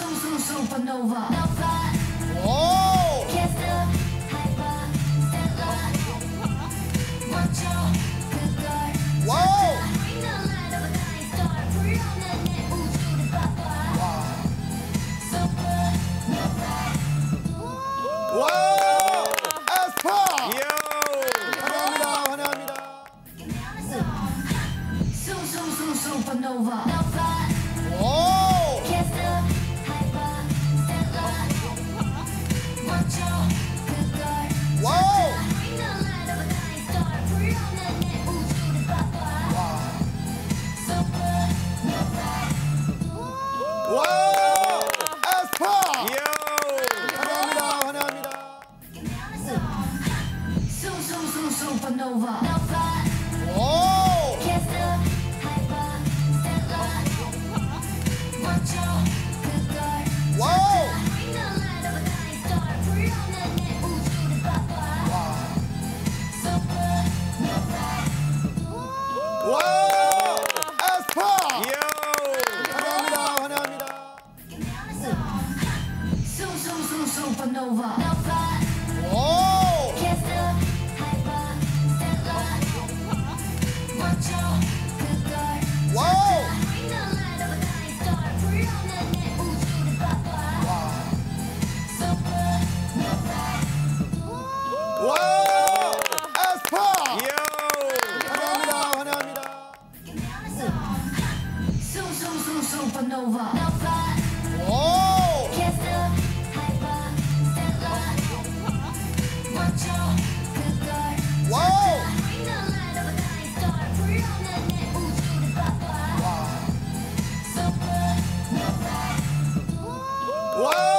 Supernova. 오! Can't stop, hyper, stellar. 멋져, 그걸 와우! Bring the light of a dying star. 불어난 내 우주를 봐봐. Supernova. 와우! 에스파! 이야! 환영합니다. 환영합니다. Supernova. 오! Can't stop, hyper, stellar. 멋져, 그걸 와우! Bring the light of a dying star. 불어난 내 우주를 봐봐. Supernova. 와우! 에스파! 이야! 환영합니다. 환영합니다. Supernova. 오! Can't stop, hyper, stellar. 멋져, 그걸 와우! Bring the light of a dying star. 불어난 내 우주를 봐봐. Supernova. 와우! 에스파! 이야! 환영합니다. 환영합니다. Supernova. 오! Can't stop, hyper, stellar. 멋져, 그걸 와우! Bring the light of a dying star. 불어난 내 우주를 봐봐. Supernova. 와우! 에스파! 이야! 환영합니다. 환영합니다. Supernova. 오! Can't stop, hyper, stellar. 멋져, 그걸 와우! Bring the light of a dying star. 불어난 내 우주를 봐봐. Supernova. 와우!